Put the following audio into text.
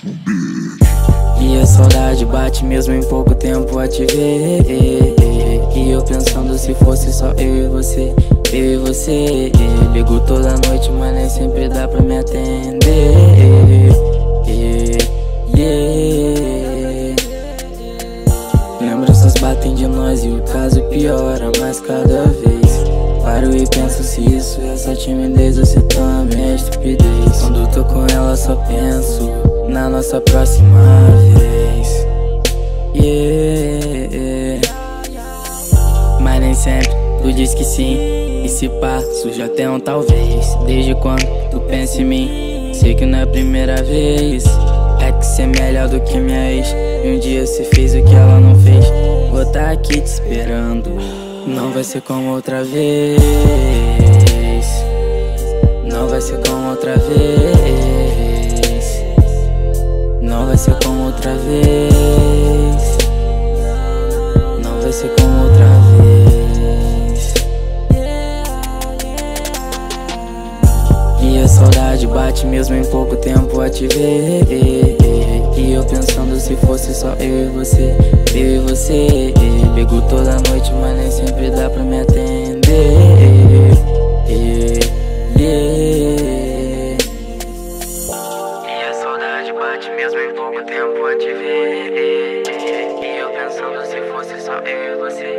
E a saudade bate mesmo em pouco tempo a te ver. E eu pensando se fosse só eu e você, eu e você. Ligo toda noite, mas nem sempre dá pra me atender. Lembranças batem de nós e o caso piora mais cada vez. Paro e penso se isso é só timidez ou se também é estupidez. Quando tô com ela só penso na nossa próxima vez. Mas nem sempre tu diz que sim, e se pá, surge até um talvez. Desde quando tu pensa em mim, sei que não é a primeira vez. É que cê é melhor do que minha ex, e um dia cê fez o que ela não fez. Vou tá aqui te esperando, não vai ser como outra vez. Não vai ser como outra vez. Não vai ser como outra vez. Não vai ser como outra vez. E a saudade bate mesmo em pouco tempo a te ver. E eu pensando se fosse só eu e você, eu e você. Ligo toda noite, mas nem sempre dá pra me atender. E a saudade bate mesmo em pouco tempo a te ver. E eu pensando se fosse só eu e você,